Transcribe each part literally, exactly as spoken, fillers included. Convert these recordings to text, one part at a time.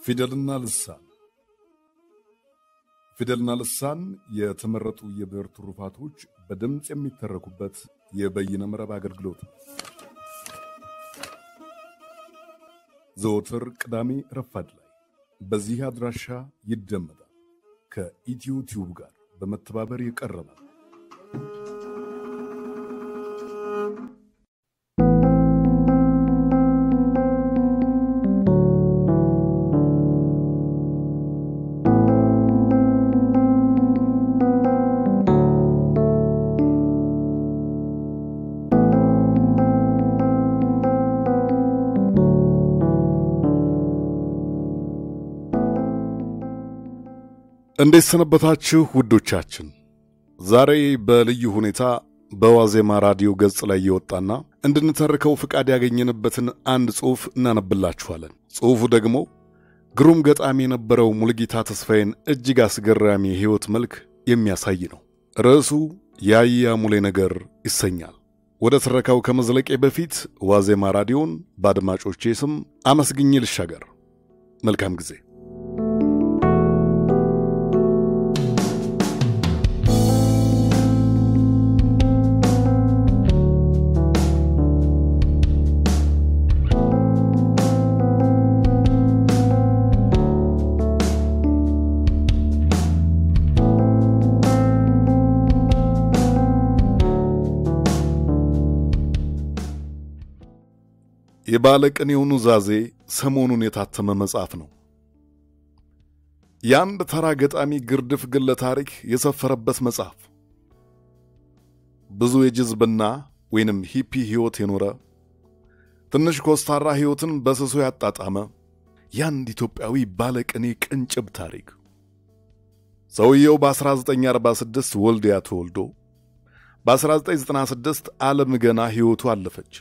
ፊደልና ልሳን ፊደልና ልሳን የተመረጡ የብዕር ትሩፋቶች በድምጽ የሚተረኩበት የበይነ መረብ አገልግሎት ዘወትር ቅዳሜ ረፋድ ላይ በዚህ አድራሻ ይደመጣል። ከኢትዮ ቲዩብ ጋር በመተባበር የቀረበ እንዴት ሰነበታችሁ ውዶቻችን? ዛሬ በልዩ ሁኔታ በዋዜማ ራዲዮ ገጽ ላይ የወጣና እንድንተርከው ፍቃድ ያገኘንበትን አንድ ጽሑፍ እናነብላችኋለን። ጽሑፉ ደግሞ ግሩም ገጣሚ የነበረው ሙሉጌታ ተስፋዬን እጅግ አስገራሚ የሕይወት መልክ የሚያሳይ ነው። ርዕሱ ያያ ሙሌ ነገር ይሰኛል። ወደ ትረካው ከመዝለቄ በፊት ዋዜማ ራዲዮን በአድማጮቼ ስም አመስግኜ ልሻገር። መልካም ጊዜ። የባለቅኔው ኑዛዜ ሰሞኑን የታተመ መጽሐፍ ነው። የአንድ ተራ ገጣሚ ግርድፍ ግለ ታሪክ የሰፈረበት መጽሐፍ። ብዙ የጅዝብና ወይንም ሂፒ ሕይወት የኖረ ትንሽ ኮስታራ ሕይወትን በስሱ ያጣጣመ የአንድ ኢትዮጵያዊ ባለቅኔ ቅንጭብ ታሪክ። ሰውየው በ1946 ወልዲያ ተወልዶ በ1996 ዓለም ገና ሕይወቱ አለፈች።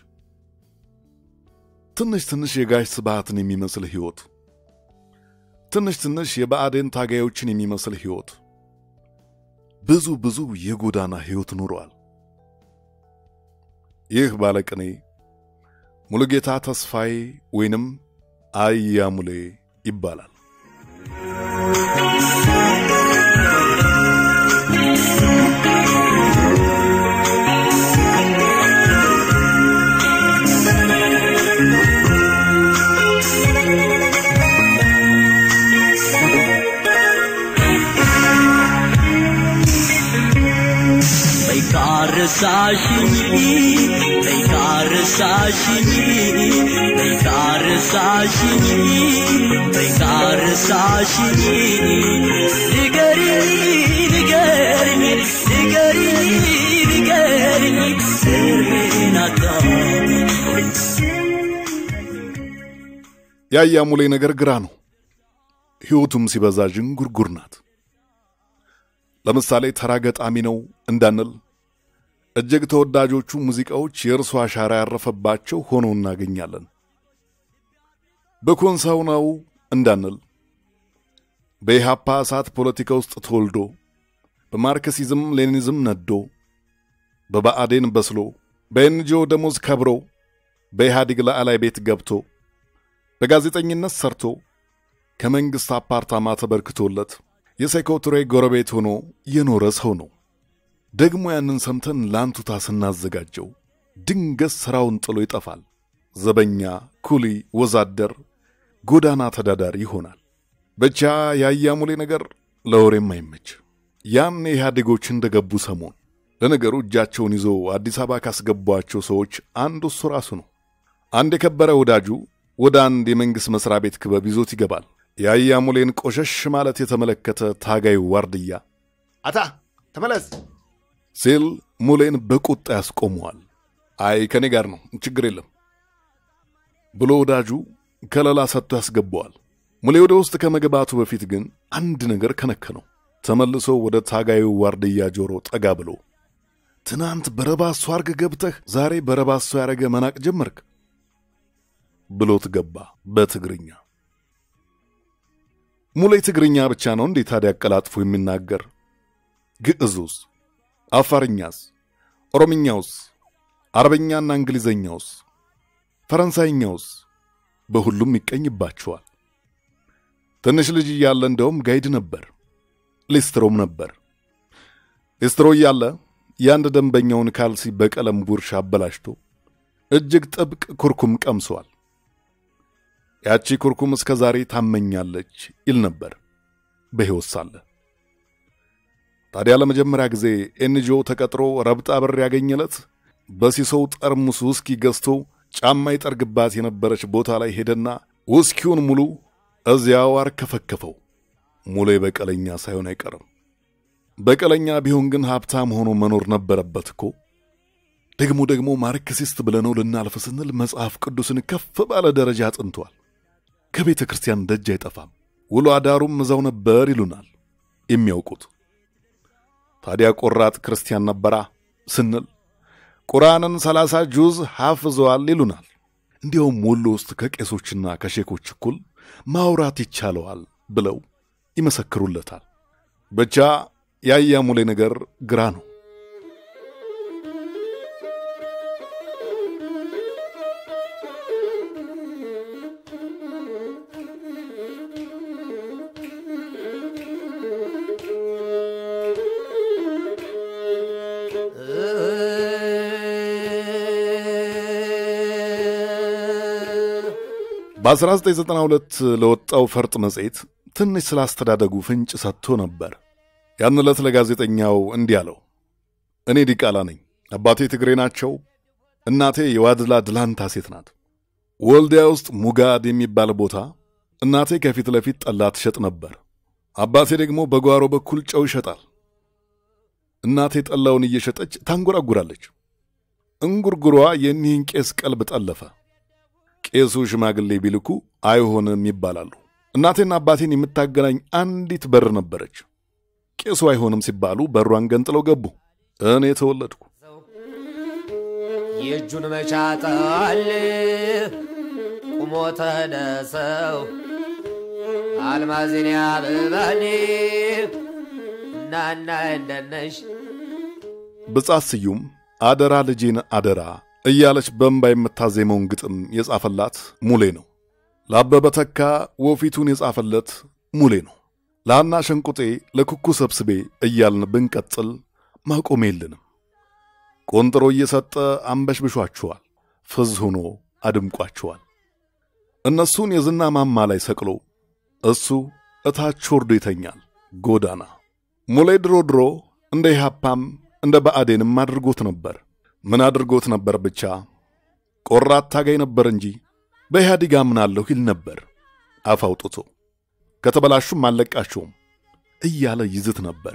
ትንሽ ትንሽ የጋሽ ስብሃትን የሚመስል ሕይወት፣ ትንሽ ትንሽ የብአዴን ታጋዮችን የሚመስል ሕይወት፣ ብዙ ብዙ የጎዳና ሕይወት ኖሯል። ይህ ባለቅኔ ሙሉጌታ ተስፋዬ ወይንም አያ ሙሌ ይባላል። Sashimi, Bekar Sashimi, Bekar Sashimi, Bekar Sashimi, Ligari, Ligari, Ligari, Ligari, Serenata. ያያ ሙሌ ነገር ግራ ነው። ሕይወቱም ሲበዛ ዥንጉርጉር ናት። ለምሳሌ ተራ ገጣሚ ነው እንዳንል እጅግ ተወዳጆቹ ሙዚቃዎች የእርሱ አሻራ ያረፈባቸው ሆነው እናገኛለን። በኮንሳው ነው እንዳንል በኢሃፓ እሳት ፖለቲካ ውስጥ ተወልዶ በማርክሲዝም ሌኒዝም ነዶ በብአዴን በስሎ በኤንጂኦ ደሞዝ ከብሮ በኢህአዴግ ላዕላይ ቤት ገብቶ በጋዜጠኝነት ሰርቶ ከመንግሥት አፓርታማ ተበርክቶለት የሴኮቱሬ ጎረቤት ሆኖ የኖረ ሰው ነው። ደግሞ ያንን ሰምተን ላንቱታ ስናዘጋጀው ድንገት ሥራውን ጥሎ ይጠፋል። ዘበኛ፣ ኩሊ፣ ወዛደር፣ ጎዳና ተዳዳሪ ይሆናል። ብቻ ያያ ሙሌ ነገር ለወሬም አይመች። ያን ኢህአዴጎች እንደገቡ ሰሞን ለነገሩ እጃቸውን ይዞ አዲስ አበባ ካስገቧቸው ሰዎች አንዱ እሱ ራሱ ነው። አንድ የከበረ ወዳጁ ወደ አንድ የመንግሥት መስሪያ ቤት ክበብ ይዞት ይገባል። ያያ ሙሌን ቆሸሽ ማለት የተመለከተ ታጋይ ዋርድያ አታ ተመለስ ሲል ሙሌን በቁጣ ያስቆመዋል። አይ ከኔ ጋር ነው ችግር የለም ብሎ ወዳጁ ከለላ ሰጥቶ ያስገባዋል። ሙሌ ወደ ውስጥ ከመግባቱ በፊት ግን አንድ ነገር ከነከነው። ተመልሶ ወደ ታጋዩ ዋርድያ ጆሮ ጠጋ ብሎ ትናንት በረባሶ አርገ ገብተህ ዛሬ በረባሶ ያረገ መናቅ ጀመርክ ብሎት ገባ በትግርኛ። ሙሌ ትግርኛ ብቻ ነው እንዴ ታዲያ አቀላጥፎ የሚናገር? ግዕዙስ፣ አፋርኛስ፣ ኦሮምኛውስ፣ አረበኛና እንግሊዘኛውስ፣ ፈረንሳይኛውስ በሁሉም ይቀኝባቸዋል። ትንሽ ልጅ እያለ እንደውም ጋይድ ነበር፣ ሊስትሮም ነበር። ሊስትሮ እያለ ያንድ ደንበኛውን ካልሲ በቀለም ቡርሽ አበላሽቶ እጅግ ጥብቅ ኩርኩም ቀምሷል። ያቺ ኩርኩም እስከ ዛሬ ታመኛለች ይል ነበር በሕይወት ሳለ። ታዲያ ለመጀመሪያ ጊዜ ኤንጂኦ ተቀጥሮ ረብጣ ብር ያገኘለት በሲሶው ጠርሙስ ውስኪ ገዝቶ ጫማ ይጠርግባት የነበረች ቦታ ላይ ሄደና ውስኪውን ሙሉ እዚያው አርከፈከፈው። ሙሌ በቀለኛ ሳይሆን አይቀርም። በቀለኛ ቢሆን ግን ሀብታም ሆኖ መኖር ነበረበት እኮ። ደግሞ ደግሞ ማርክሲስት ብለነው ልናልፍ ስንል መጽሐፍ ቅዱስን ከፍ ባለ ደረጃ አጥንቷል። ከቤተ ክርስቲያን ደጅ አይጠፋም። ውሎ አዳሩም እዛው ነበር ይሉናል የሚያውቁት። ታዲያ ቆራጥ ክርስቲያን ነበራ ስንል ቁርአንን ሰላሳ ጁዝ ሐፍዟል ይሉናል። እንዲያውም ወሎ ውስጥ ከቄሶችና ከሼኮች እኩል ማውራት ይቻለዋል ብለው ይመሰክሩለታል። ብቻ ያያ ሙሌ ነገር ግራ ነው። በ1992 ለወጣው ፈርጥ መጽሔት ትንሽ ስላስተዳደጉ ፍንጭ ሰጥቶ ነበር። ያን ዕለት ለጋዜጠኛው እንዲህ አለው። እኔ ዲቃላ ነኝ። አባቴ ትግሬ ናቸው። እናቴ የዋድላ ድላንታ ሴት ናት። ወልዲያ ውስጥ ሙጋድ የሚባል ቦታ እናቴ ከፊት ለፊት ጠላ ትሸጥ ነበር። አባቴ ደግሞ በጓሮ በኩል ጨው ይሸጣል። እናቴ ጠላውን እየሸጠች ታንጎራጉራለች። እንጉርጉሯ የኒህን ቄስ ቀልብ ጠለፈ። ቄሱ ሽማግሌ ቢልኩ አይሆንም ይባላሉ። እናቴና አባቴን የምታገናኝ አንዲት በር ነበረች። ቄሱ አይሆንም ሲባሉ በሯን ገንጥለው ገቡ። እኔ ተወለድኩ። የእጁን መቻጣል ቁሞ ተነሰው አልማዝን ያብባኒ እናና እንደነሽ ብጻት ስዩም አደራ ልጄን አደራ እያለች በእንባ የምታዜመውን ግጥም የጻፈላት ሙሌ ነው። ለአበበ ተካ ወፊቱን የጻፈለት ሙሌ ነው። ለሃና ሸንቁጤ ለኩኩ ሰብስቤ እያልን ብንቀጥል ማቆም የለንም። ቆንጥሮ እየሰጠ አንበሽብሿቸዋል፣ ፍዝ ሆኖ አድምቋቸዋል። እነሱን የዝና ማማ ላይ ሰቅሎ እሱ እታች ወርዶ ይተኛል ጎዳና። ሙሌ ድሮ ድሮ እንደ ኢህአፓም እንደ ብአዴንም አድርጎት ነበር። ምን አድርጎት ነበር ብቻ ቆራት ታጋይ ነበር እንጂ በኢህአዴግ አምናለሁ ይል ነበር። አፍ አውጥቶ ከተበላሹም አለቃቸውም እያለ ይዝት ነበር።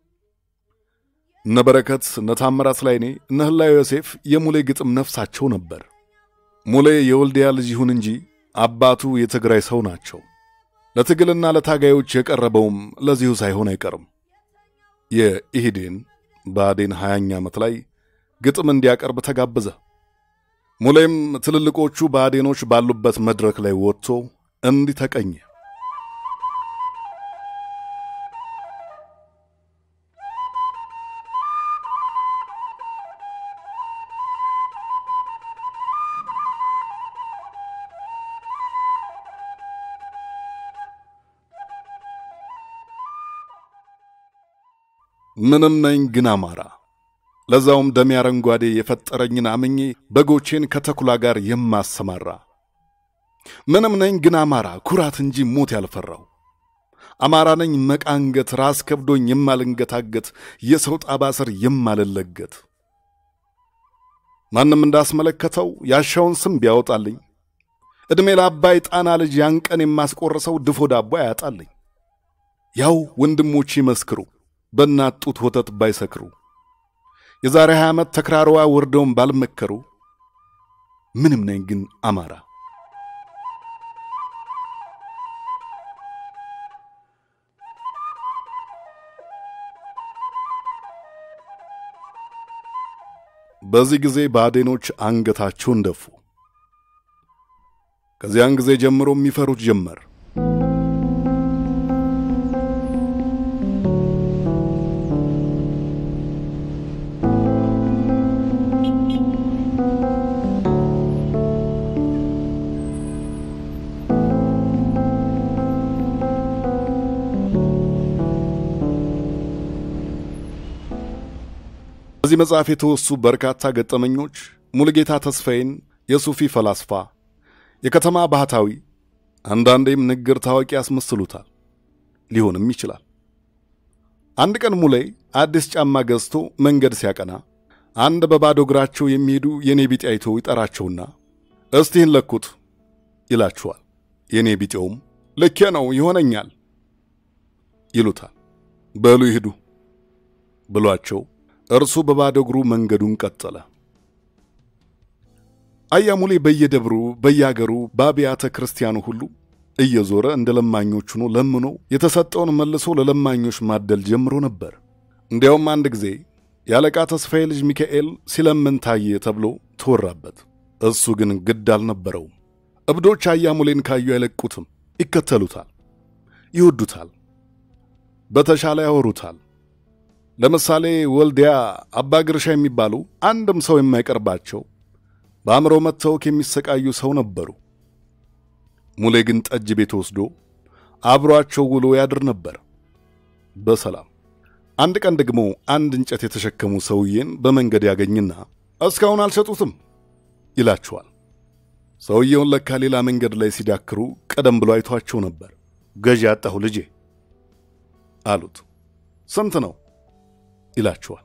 እነ በረከት እነ ታምራት ላይኔ እነ ህላዊ ዮሴፍ የሙሌ ግጥም ነፍሳቸው ነበር። ሙሌ የወልዲያ ልጅ ይሁን እንጂ አባቱ የትግራይ ሰው ናቸው። ለትግልና ለታጋዮች የቀረበውም ለዚሁ ሳይሆን አይቀርም። የኢህዴን ብአዴን ሃያኛ ዓመት ላይ ግጥም እንዲያቀርብ ተጋበዘ። ሙሌም ትልልቆቹ ብአዴኖች ባሉበት መድረክ ላይ ወጥቶ እንዲህ ተቀኘ። ምንም ነኝ ግን አማራ፣ ለዛውም ደም ያረንጓዴ የፈጠረኝን አምኜ በጎቼን ከተኩላ ጋር የማሰማራ። ምንም ነኝ ግን አማራ፣ ኩራት እንጂ ሞት ያልፈራው። አማራ ነኝ መቃንገት፣ ራስ ከብዶኝ የማልንገታገት፣ የሰው ጣባ ስር የማልለገት። ማንም እንዳስመለከተው ያሻውን ስም ቢያወጣልኝ እድሜ ለአባይ ጣና ልጅ ያንቀን የማስቆርሰው ድፎ ዳቦ ያጣልኝ። ያው ወንድሞቼ መስክሩ በእናት ጡት ወተት ባይሰክሩ፣ የዛሬ ሃያ ዓመት ተክራሮዋ ወርደውም ባልመከሩ። ምንም ነኝ ግን አማራ። በዚህ ጊዜ ብአዴኖች አንገታቸውን ደፉ። ከዚያን ጊዜ ጀምሮ የሚፈሩት ጀመር። በዚህ መጽሐፍ የተወሱ በርካታ ገጠመኞች ሙሉጌታ ተስፋዬን የሱፊ ፈላስፋ፣ የከተማ ባህታዊ፣ አንዳንዴም ንግር ታዋቂ ያስመስሉታል። ሊሆንም ይችላል። አንድ ቀን ሙሌ አዲስ ጫማ ገዝቶ መንገድ ሲያቀና አንድ በባዶ እግራቸው የሚሄዱ የኔ ቢጤ አይቶ ይጠራቸውና እስቲህን ለኩት ይላቸዋል። የኔ ቢጤውም ልኬ ነው ይሆነኛል ይሉታል። በሉ ይሄዱ ብሏቸው እርሱ በባዶ እግሩ መንገዱን ቀጠለ። አያሙሌ በየደብሩ በያገሩ በአብያተ ክርስቲያኑ ሁሉ እየዞረ እንደ ለማኞች ሆኖ ለምኖ የተሰጠውን መልሶ ለለማኞች ማደል ጀምሮ ነበር። እንዲያውም አንድ ጊዜ ያለቃ ተስፋዬ ልጅ ሚካኤል ሲለምን ታየ ተብሎ ተወራበት። እሱ ግን ግድ አልነበረውም። እብዶች አያሙሌን ካዩ አይለቁትም፣ ይከተሉታል፣ ይወዱታል፣ በተሻለ ያወሩታል። ለምሳሌ ወልዲያ አባ ግርሻ የሚባሉ አንድም ሰው የማይቀርባቸው በአእምሮ መታወክ የሚሰቃዩ ሰው ነበሩ። ሙሌ ግን ጠጅ ቤት ወስዶ አብሯቸው ውሎ ያድር ነበር በሰላም። አንድ ቀን ደግሞ አንድ እንጨት የተሸከሙ ሰውዬን በመንገድ ያገኝና እስካሁን አልሸጡትም ይላቸዋል። ሰውየውን ለካ ሌላ መንገድ ላይ ሲዳክሩ ቀደም ብሎ አይቷቸው ነበር። ገዢ አጣሁ ልጄ አሉት። ስንት ነው ይላቸዋል።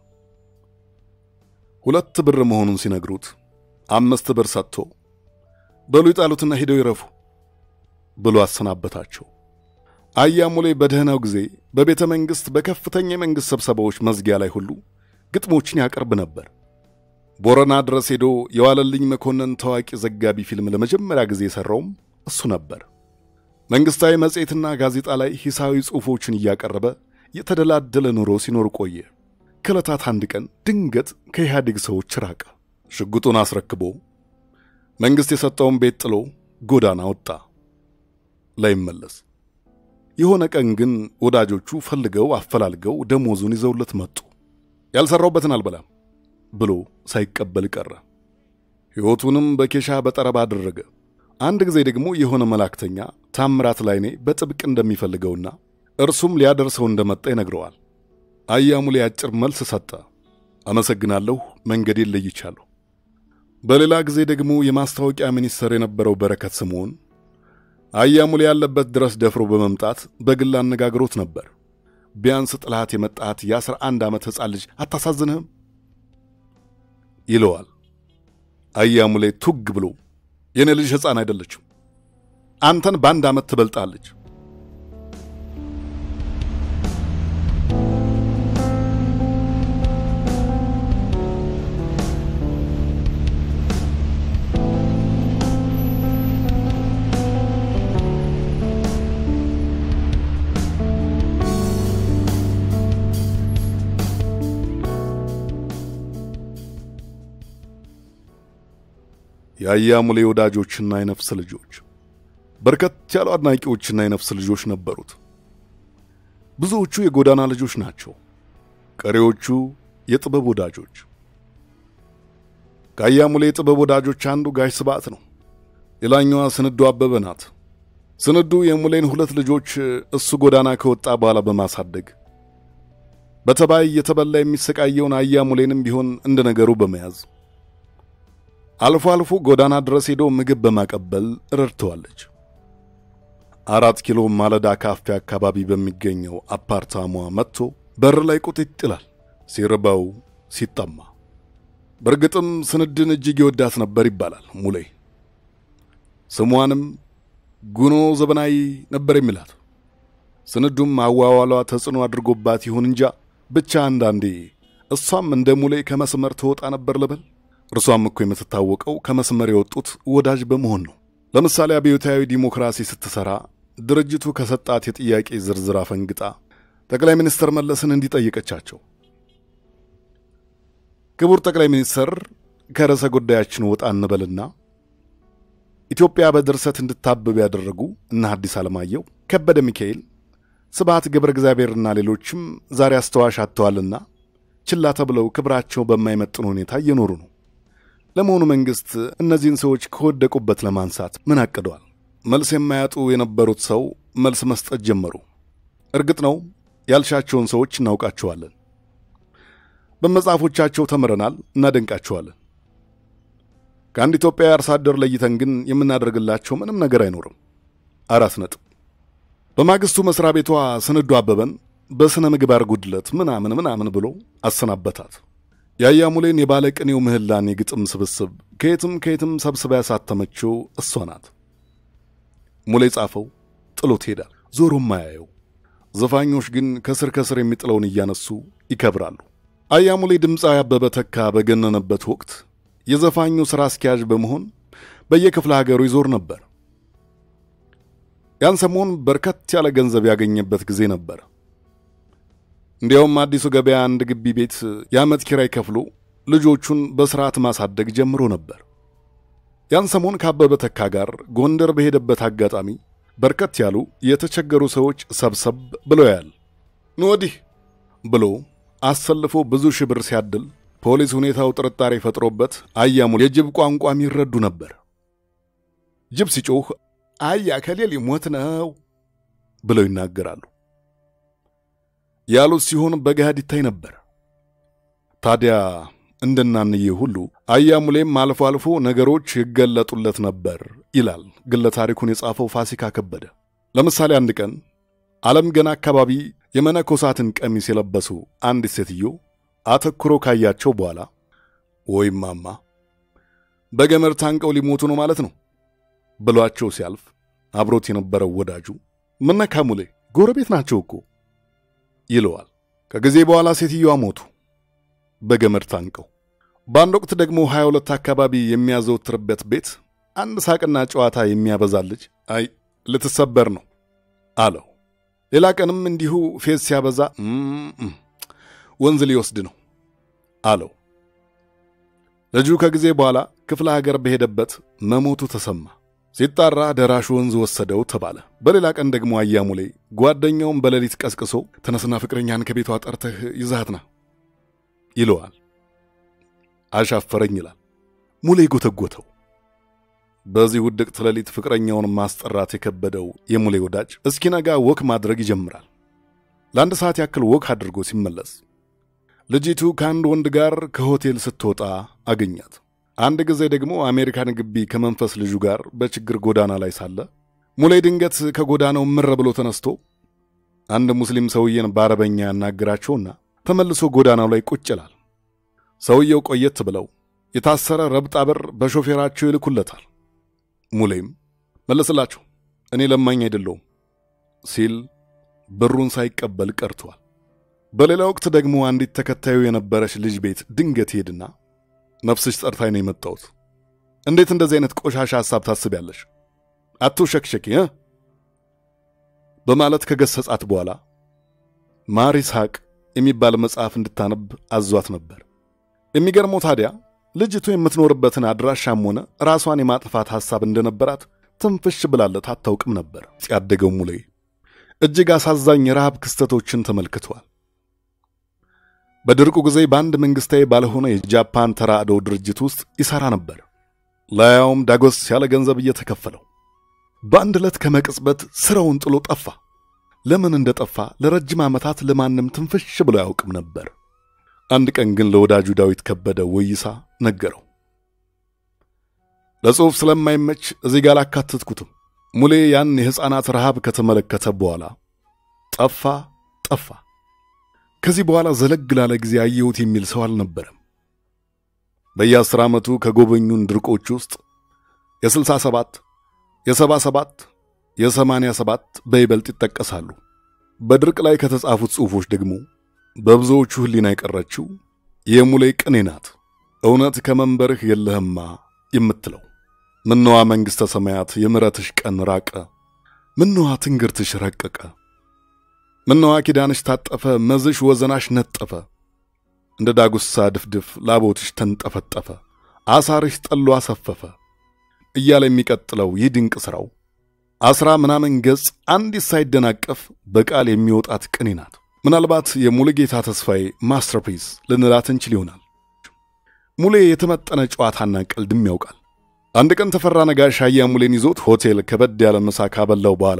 ሁለት ብር መሆኑን ሲነግሩት አምስት ብር ሰጥቶ በሉ ይጣሉትና ሄደው ይረፉ ብሎ አሰናበታቸው። አያሙሌ በደህናው ጊዜ በቤተ መንግሥት በከፍተኛ የመንግሥት ስብሰባዎች መዝጊያ ላይ ሁሉ ግጥሞችን ያቀርብ ነበር። ቦረና ድረስ ሄዶ የዋለልኝ መኮንን ታዋቂ ዘጋቢ ፊልም ለመጀመሪያ ጊዜ የሠራውም እሱ ነበር። መንግሥታዊ መጽሔትና ጋዜጣ ላይ ሂሳዊ ጽሑፎችን እያቀረበ የተደላደለ ኑሮ ሲኖር ቆየ። ከዕለታት አንድ ቀን ድንገት ከኢህአዴግ ሰዎች ራቀ። ሽጉጡን አስረክቦ መንግሥት የሰጠውን ቤት ጥሎ ጎዳና ወጣ ላይመለስ። የሆነ ቀን ግን ወዳጆቹ ፈልገው አፈላልገው ደሞዙን ይዘውለት መጡ። ያልሰራውበትን አልበላም ብሎ ሳይቀበል ቀረ። ሕይወቱንም በኬሻ በጠረባ አደረገ። አንድ ጊዜ ደግሞ የሆነ መላእክተኛ ታምራት ላይኔ በጥብቅ እንደሚፈልገውና እርሱም ሊያደርሰው እንደመጣ ይነግረዋል። አያሙሌ አጭር መልስ ሰጠ። አመሰግናለሁ፣ መንገዴን ለይቻለሁ። በሌላ ጊዜ ደግሞ የማስታወቂያ ሚኒስትር የነበረው በረከት ስምዖን አያሙሌ ያለበት ድረስ ደፍሮ በመምጣት በግል አነጋግሮት ነበር። ቢያንስ ጥላት የመጣት የአስራ አንድ ዓመት ሕፃን ልጅ አታሳዝንህም ይለዋል። አያሙሌ ቱግ ብሎ የኔ ልጅ ሕፃን አይደለችም፣ አንተን በአንድ ዓመት ትበልጣለች የአያሙሌ ወዳጆችና የነፍስ ልጆች በርከት ያሉ አድናቂዎችና የነፍስ ልጆች ነበሩት። ብዙዎቹ የጎዳና ልጆች ናቸው፣ ቀሪዎቹ የጥበብ ወዳጆች። ከአያሙሌ የጥበብ ወዳጆች አንዱ ጋሽ ስብዓት ነው። ሌላኛዋ ስንዱ አበበ ናት። ስንዱ የሙሌን ሁለት ልጆች እሱ ጎዳና ከወጣ በኋላ በማሳደግ በተባይ የተበላ የሚሰቃየውን አያሙሌንም ቢሆን እንደ ነገሩ በመያዝ አልፎ አልፎ ጎዳና ድረስ ሄዶ ምግብ በማቀበል ረድተዋለች። አራት ኪሎ ማለዳ ካፌ አካባቢ በሚገኘው አፓርታሟ መጥቶ በር ላይ ቁጥጥ ይላል፣ ሲርባው ሲጠማ። በርግጥም ስንድን እጅግ ይወዳት ነበር ይባላል ሙሌ። ስሟንም ጉኖ ዘበናይ ነበር የሚላት። ስንዱም አዋዋሏ ተጽዕኖ አድርጎባት ይሁን እንጃ ብቻ አንዳንዴ እሷም እንደ ሙሌ ከመስመር ተወጣ ነበር ልበል። እርሷም እኮ የምትታወቀው ከመስመር የወጡት ወዳጅ በመሆን ነው። ለምሳሌ አብዮታዊ ዲሞክራሲ ስትሰራ ድርጅቱ ከሰጣት የጥያቄ ዝርዝር አፈንግጣ ጠቅላይ ሚኒስትር መለስን እንዲጠይቀቻቸው። ክቡር ጠቅላይ ሚኒስትር፣ ከርዕሰ ጉዳያችን ወጣ እንበልና ኢትዮጵያ በድርሰት እንድታብብ ያደረጉ እነ ሐዲስ ዓለማየሁ፣ ከበደ ሚካኤል፣ ስብሐት ገብረ እግዚአብሔርና ሌሎችም ዛሬ አስተዋሽ አጥተዋልና ችላ ተብለው ክብራቸው በማይመጥን ሁኔታ እየኖሩ ነው። ለመሆኑ መንግስት እነዚህን ሰዎች ከወደቁበት ለማንሳት ምን አቅደዋል? መልስ የማያጡ የነበሩት ሰው መልስ መስጠት ጀመሩ። እርግጥ ነው ያልሻቸውን ሰዎች እናውቃቸዋለን። በመጽሐፎቻቸው ተምረናል፣ እናደንቃቸዋለን። ከአንድ ኢትዮጵያዊ አርሶ አደር ለይተን ግን የምናደርግላቸው ምንም ነገር አይኖርም። አራት ነጥብ። በማግስቱ መስሪያ ቤቷ ስንዱ አበበን በስነ ምግባር ጉድለት ምናምን ምናምን ብሎ አሰናበታት። የአያሙሌን የባለቅኔው ምህላን የግጥም ስብስብ ከየትም ከየትም ሰብስባ ያሳተመችው እሷ ናት። ሙሌ ጻፈው፣ ጥሎት ሄዳል፣ ዞሮም አያየው። ዘፋኞች ግን ከስር ከስር የሚጥለውን እያነሱ ይከብራሉ። አያሙሌ ድምፃዊ አበበ ተካ በገነነበት ወቅት የዘፋኙ ሥራ አስኪያጅ በመሆን በየክፍለ ሀገሩ ይዞር ነበር። ያን ሰሞን በርከት ያለ ገንዘብ ያገኘበት ጊዜ ነበር። እንዲያውም አዲሱ ገበያ አንድ ግቢ ቤት የዓመት ኪራይ ከፍሎ ልጆቹን በስርዓት ማሳደግ ጀምሮ ነበር። ያን ሰሞን ከአበበ ተካ ጋር ጎንደር በሄደበት አጋጣሚ በርከት ያሉ የተቸገሩ ሰዎች ሰብሰብ ብለው ያል ንወዲህ ብሎ አሰልፎ ብዙ ሺህ ብር ሲያድል ፖሊስ ሁኔታው ጥርጣሬ ፈጥሮበት አያሙሌ የጅብ ቋንቋም ይረዱ ነበር። ጅብ ሲጮህ አያ ከሌል ሞት ነው ብለው ይናገራሉ። ያሉት ሲሆን በገሃድ ይታይ ነበር። ታዲያ እንደናንዬ ሁሉ አያሙሌም አልፎ አልፎ ነገሮች ይገለጡለት ነበር ይላል ግለ ታሪኩን የጻፈው ፋሲካ ከበደ። ለምሳሌ አንድ ቀን ዓለም ገና አካባቢ የመነኮሳትን ቀሚስ የለበሱ አንዲት ሴትዮ አተኩሮ ካያቸው በኋላ ወይ ማማ በገመድ ታንቀው ሊሞቱ ነው ማለት ነው ብሏቸው ሲያልፍ አብሮት የነበረው ወዳጁ ምነካ ሙሌ ጎረቤት ናቸው እኮ ይለዋል። ከጊዜ በኋላ ሴትዮዋ ሞቱ በገመድ ታንቀው። በአንድ ወቅት ደግሞ ሃያ ሁለት አካባቢ የሚያዘወትርበት ቤት አንድ ሳቅና ጨዋታ የሚያበዛልጅ አይ ልትሰበር ነው አለው። ሌላ ቀንም እንዲሁ ፌስ ሲያበዛ ወንዝ ሊወስድ ነው አለው። ልጁ ከጊዜ በኋላ ክፍለ ሀገር በሄደበት መሞቱ ተሰማ። ሲጣራ ደራሽ ወንዝ ወሰደው ተባለ። በሌላ ቀን ደግሞ አያሙሌ ጓደኛውን በሌሊት ቀስቅሶ ተነስና ፍቅረኛን ከቤቷ ጠርተህ ይዛትና ይለዋል። አሻፈረኝ ይላል። ሙሌ ጎተጎተው። በዚህ ውድቅት ሌሊት ፍቅረኛውን ማስጠራት የከበደው የሙሌ ወዳጅ እስኪነጋ ወክ ማድረግ ይጀምራል። ለአንድ ሰዓት ያክል ወክ አድርጎ ሲመለስ ልጅቱ ከአንድ ወንድ ጋር ከሆቴል ስትወጣ አገኛት። አንድ ጊዜ ደግሞ አሜሪካን ግቢ ከመንፈስ ልጁ ጋር በችግር ጎዳና ላይ ሳለ ሙሌ ድንገት ከጎዳናው ምር ብሎ ተነስቶ አንድ ሙስሊም ሰውዬን በአረበኛ ያናግራቸውና ተመልሶ ጎዳናው ላይ ቁጭ ይላል። ሰውየው ቆየት ብለው የታሰረ ረብጣ ብር በሾፌራቸው ይልኩለታል። ሙሌም መለስላቸው እኔ ለማኝ አይደለሁም ሲል ብሩን ሳይቀበል ቀርቷል። በሌላ ወቅት ደግሞ አንዲት ተከታዩ የነበረች ልጅ ቤት ድንገት ሄድና ነፍስሽ ጠርታኝ ነው የመጣሁት፣ እንዴት እንደዚህ አይነት ቆሻሻ ሐሳብ ታስቢያለሽ? አትውሸክሸኪ እ በማለት ከገሰጻት በኋላ ማር ይስሐቅ የሚባል መጽሐፍ እንድታነብ አዟት ነበር። የሚገርመው ታዲያ ልጅቱ የምትኖርበትን አድራሻም ሆነ ራሷን የማጥፋት ሐሳብ እንደነበራት ትንፍሽ ብላለት አታውቅም ነበር። ሲያደገው ሙሌ እጅግ አሳዛኝ የረሃብ ክስተቶችን ተመልክቷል። በድርቁ ጊዜ በአንድ መንግስታዊ ባልሆነ የጃፓን ተራድኦ ድርጅት ውስጥ ይሰራ ነበር። ላያውም ዳጎስ ያለ ገንዘብ እየተከፈለው። በአንድ ዕለት ከመቅጽበት ስራውን ጥሎ ጠፋ። ለምን እንደጠፋ ለረጅም ዓመታት ለማንም ትንፍሽ ብሎ ያውቅም ነበር። አንድ ቀን ግን ለወዳጁ ዳዊት ከበደ ወይሳ ነገረው። ለጽሑፍ ስለማይመች እዚህ ጋር አላካተትኩትም። ሙሌ ያን የሕፃናት ረሃብ ከተመለከተ በኋላ ጠፋ ጠፋ። ከዚህ በኋላ ዘለግ ላለ ጊዜ አየሁት የሚል ሰው አልነበረም። በየአስር ዓመቱ ከጎበኙን ድርቆች ውስጥ የስልሳ ሰባት የሰባ ሰባት የሰማንያ ሰባት በይበልጥ ይጠቀሳሉ። በድርቅ ላይ ከተጻፉት ጽሑፎች ደግሞ በብዙዎቹ ህሊና የቀረችው የሙሌ ቅኔ ናት። እውነት ከመንበርህ የለህማ የምትለው ምነዋ መንግሥተ ሰማያት የምሕረትሽ ቀን ራቀ፣ ምነዋ ትንግርትሽ ረቀቀ፣ ምነዋ ኪዳንሽ ታጠፈ፣ መዝሽ ወዘናሽ ነጠፈ፣ እንደ ዳጉሳ ድፍድፍ ላቦትሽ ተንጠፈጠፈ፣ አሳርሽ ጠሎ አሰፈፈ እያለ የሚቀጥለው ይህ ድንቅ ሥራው አስራ ምናምን ገጽ አንዲት ሳይደናቀፍ በቃል የሚወጣት ቅኔ ናት። ምናልባት የሙሉጌታ ተስፋዬ ማስተርፒስ ልንላት እንችል ይሆናል። ሙሌ የተመጠነ ጨዋታና ቀልድም ያውቃል። አንድ ቀን ተፈራ ነጋሽ አያሙሌን ይዞት ሆቴል ከበድ ያለ ምሳ ካበላው በኋላ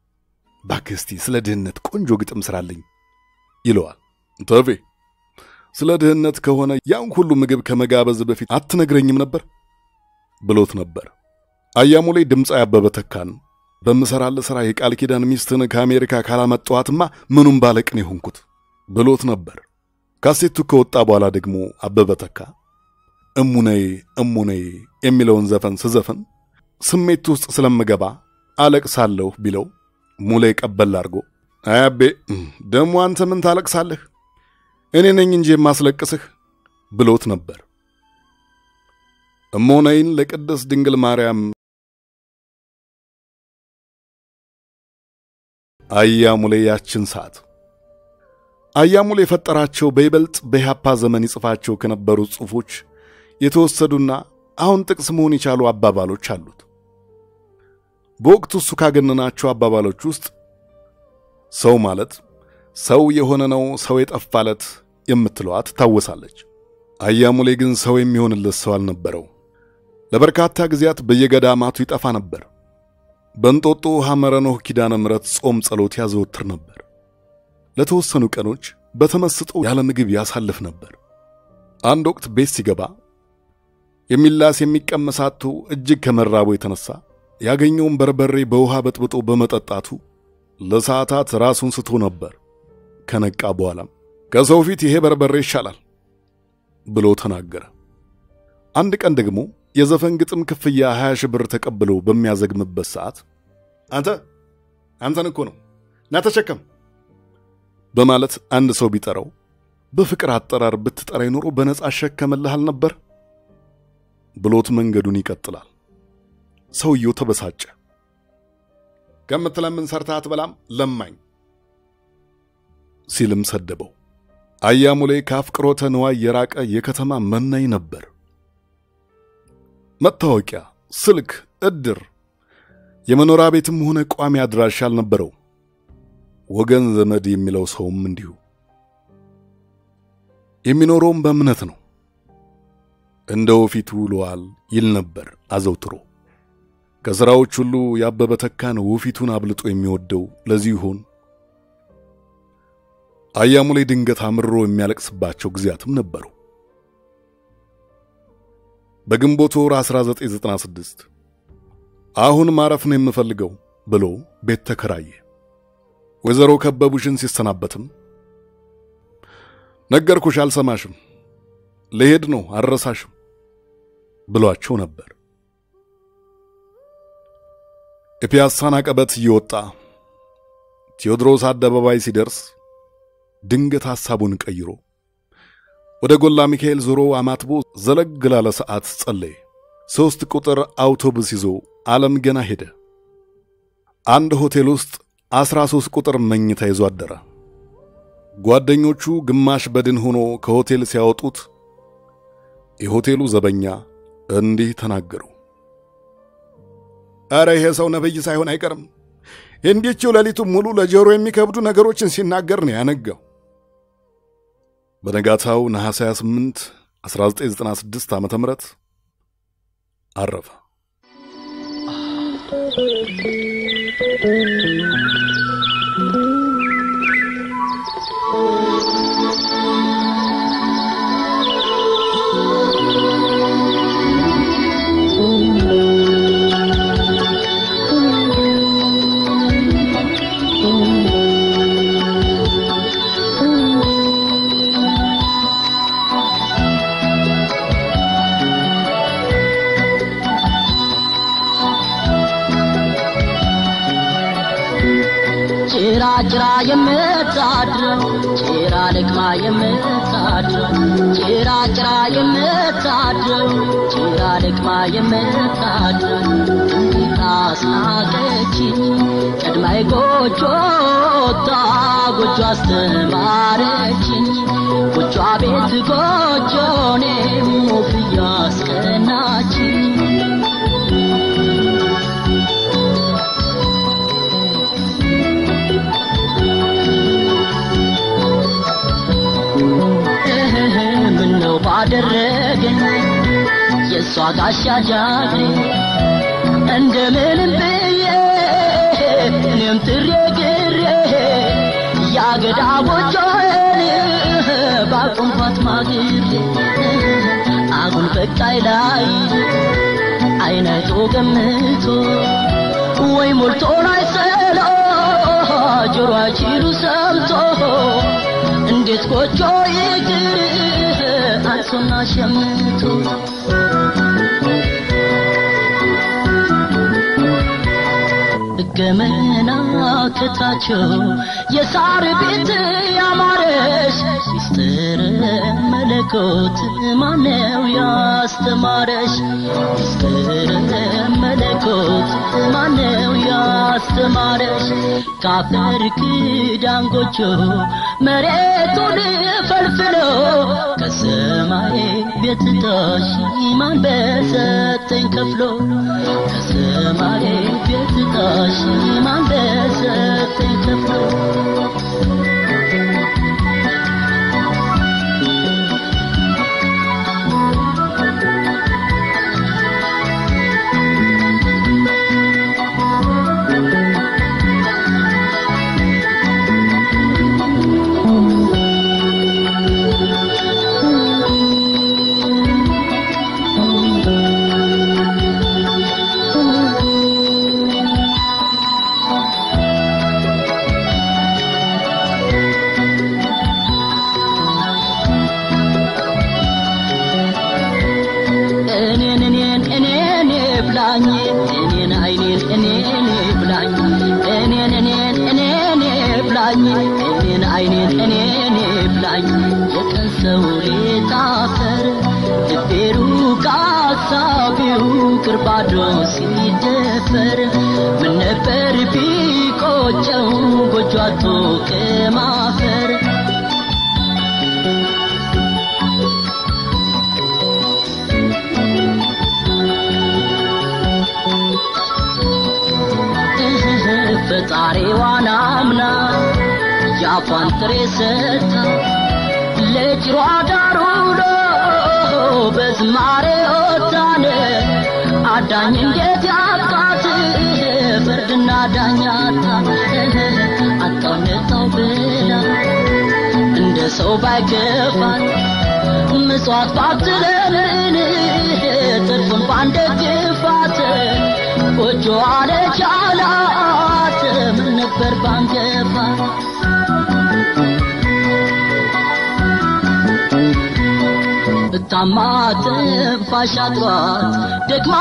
ባክስቲ ስለ ድህነት ቆንጆ ግጥም ስራልኝ ይለዋል። ተፌ ስለ ድህነት ከሆነ ያን ሁሉ ምግብ ከመጋበዝ በፊት አትነግረኝም ነበር ብሎት ነበር። አያሙሌ ድምጻ ያበበ ተካን በመሰራለ ሥራ የቃል ኪዳን ሚስትን ከአሜሪካ ካላመጣዋትማ ምኑም ባለቅኔ ሆንኩት ብሎት ነበር። ካሴቱ ከወጣ በኋላ ደግሞ አበበ ተካ እሙነይ እሙነይ የሚለውን ዘፈን ስዘፈን ስሜት ውስጥ ስለምገባ አለቅሳለሁ ቢለው ሙሌ ቀበል አድርጎ አያቤ ደሞ አንተ ምን ታለቅሳለህ እኔ ነኝ እንጂ የማስለቅስህ ብሎት ነበር። እሙነይን ለቅድስት ድንግል ማርያም አያሙሌ ያችን ሰዓት አያሙሌ የፈጠራቸው በይበልጥ በኢህአፓ ዘመን ይጽፋቸው ከነበሩ ጽሑፎች የተወሰዱና አሁን ጥቅስ መሆን የቻሉ አባባሎች አሉት። በወቅቱ እሱ ካገነናቸው አባባሎች ውስጥ ሰው ማለት ሰው የሆነ ነው ሰው የጠፋለት የምትለዋ ትታወሳለች። አያሙሌ ግን ሰው የሚሆንለት ሰው አልነበረው። ለበርካታ ጊዜያት በየገዳማቱ ይጠፋ ነበር። በእንጦጦ ሐመረ ኖህ ኪዳነ ምሕረት ጾም ጸሎት ያዘወትር ነበር። ለተወሰኑ ቀኖች በተመስጦ ያለ ምግብ ያሳልፍ ነበር። አንድ ወቅት ቤት ሲገባ የሚላስ የሚቀመሳቱ እጅግ ከመራቡ የተነሳ ያገኘውን በርበሬ በውሃ በጥብጦ በመጠጣቱ ለሰዓታት ራሱን ስቶ ነበር። ከነቃ በኋላም ከሰው ፊት ይሄ በርበሬ ይሻላል ብሎ ተናገረ። አንድ ቀን ደግሞ የዘፈን ግጥም ክፍያ ሃያ ሺህ ብር ተቀብሎ በሚያዘግምበት ሰዓት አንተ አንተን እኮ ነው ና ተሸከም በማለት አንድ ሰው ቢጠራው በፍቅር አጠራር ብትጠራይ ኖሮ በነጻ አሸከመልሃል ነበር ብሎት መንገዱን ይቀጥላል። ሰውየው ተበሳጨ። ከምትለምን ሰርታ አትበላም ለማኝ ሲልም ሰደበው። አያሙሌ ካፍቅሮተ ንዋይ የራቀ የከተማ መናኝ ነበር። መታወቂያ፣ ስልክ፣ እድር፣ የመኖሪያ ቤትም ሆነ ቋሚ አድራሻ አልነበረው። ወገን ዘመድ የሚለው ሰውም እንዲሁ። የሚኖረውም በእምነት ነው። እንደው ፊቱ ውሏል ይል ነበር አዘውትሮ። ከሥራዎች ሁሉ ያበበ ተካን ውፊቱን አብልጦ የሚወደው ለዚህ ይሆን? አያሙሌ ድንገት አምርሮ የሚያለቅስባቸው ጊዜያትም ነበሩ። በግንቦት ወር አስራ ዘጠኝ ዘጠና ስድስት አሁን ማረፍ ነው የምፈልገው ብሎ ቤት ተከራየ። ወይዘሮ ከበቡሽን ሲሰናበትም ነገርኩሽ አልሰማሽም ለሄድ ነው አረሳሽም ብሏቸው ነበር። የፒያሳን አቀበት እየወጣ ቴዎድሮስ አደባባይ ሲደርስ ድንገት ሐሳቡን ቀይሮ ወደ ጎላ ሚካኤል ዞሮ አማትቦ ዘለግ ላለ ሰዓት ጸለየ። ሶስት ቁጥር አውቶቡስ ይዞ ዓለም ገና ሄደ። አንድ ሆቴል ውስጥ አስራ ሶስት ቁጥር መኝታ ይዞ አደረ። ጓደኞቹ ግማሽ በድን ሆኖ ከሆቴል ሲያወጡት የሆቴሉ ዘበኛ እንዲህ ተናገሩ። አረ ይሄ ሰው ነብይ ሳይሆን አይቀርም። እንዴችው ለሊቱ ሙሉ ለጆሮ የሚከብዱ ነገሮችን ሲናገር ነው ያነጋው። በነጋታው ነሐሴ ሃያ ስምንት አስራ ዘጠኝ ዘጠና ስድስት ዓመተ ምህረት አረፈ። ጭራ የምታድረው ጭራ ለቅማ የምታድረው ጭራ ጭራ የምታድረው ጭራ ለቅማ የምታድረው ታስናቀችኝ ቀድማይ ጎጆ ታ ጎጆ አስተማረችኝ ጎጆ ቤት ጎጆ እኔም ወፍያ አስቀናችኝ ባደረገኝ የሷ ጋሻ ጃግሬ እንደምንም ብዬ እኔም ትሬ ግሬ ያገዳ ጎጆን ባቆምኳት ማግር አጉል በቃይ ላይ አይነቱ ገምቶ ወይ ሞልቶ ላይ ሰሎ ጆሮአችሉ ሰምቶ እንዴት ጎጆ ይግር አንሶና ሸምቶ ገመና ከታቸው የሳር ቤት ያማረሽ ሚስጥር መለኮት ማነው ያስተማረሽ ሚስጥር መለኮት ማነው ያስተማረሽ ካፈር ክዳን ጎጆ መሬቱን ፈልፍሎ ከሰማይ ቤት ታሽ ማን በሰጠኝ ከፍሎ ከሰማይ ቤት ታሽ ማን በሰጠኝ ከፍሎ እኔን አይኔን እኔን ብላኝ እኔን እኔን እኔን ብላኝ እኔን አይኔን እኔን ብላኝ የቀን ሰው ሊታፈር ልቤሩ ካሳቢው ቅርባዶ ሲደፈር ምን ነበር ቢቆጨው ጎጆአቶ ከማፈር ፈጣሪዋን አምና ያፋን ጥሬ ሰታ ለጅሯ ዳሩሎ በዝማሬ ወጣነ አዳኝ እንዴት ያቃት ፍርድና ዳኛታ አጣነታው ብላ እንደ ሰው ባይከፋት መስዋዕት ባትለምን ትርፉን ባንደግፋት ጎጆ አለቻላት ምን ነበር ባንገፋ ታማት ፋሻጥሯት ደግማ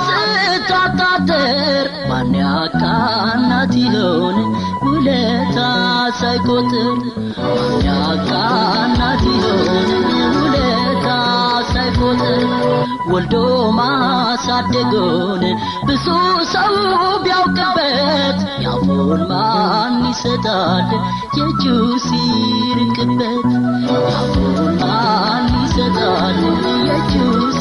ስታጣጥር ማን ያቃናት ይሆን ውለታ ሳይቆጥር ማን ያቃናት ይሆን ውለታ ሳይቆጥር ወልዶ ማሳደጎን ብዙ ሰው ቢያውቅበት ያፉን ማን ይሰጣል የእጁ ሲርቅበት ያፉን ማን ይሰጣል የእጁ